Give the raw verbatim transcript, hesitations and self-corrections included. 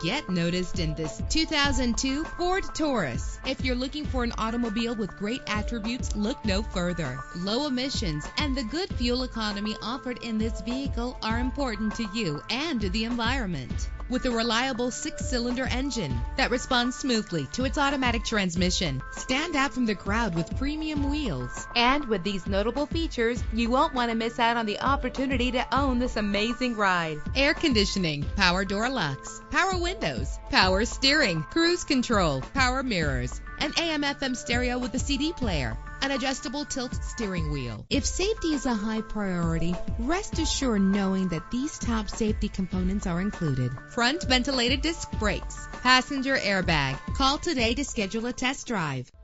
Get noticed in this two thousand two Ford Taurus. If you're looking for an automobile with great attributes, look no further. Low emissions and the good fuel economy offered in this vehicle are important to you and to the environment. With a reliable six-cylinder engine that responds smoothly to its automatic transmission, stand out from the crowd with premium wheels. And with these notable features, you won't want to miss out on the opportunity to own this amazing ride. Air conditioning, power door locks, power windows, power steering, cruise control, power mirrors, an A M F M stereo with a C D player, an adjustable tilt steering wheel. If safety is a high priority, rest assured knowing that these top safety components are included: front ventilated disc brakes, passenger airbag. Call today to schedule a test drive.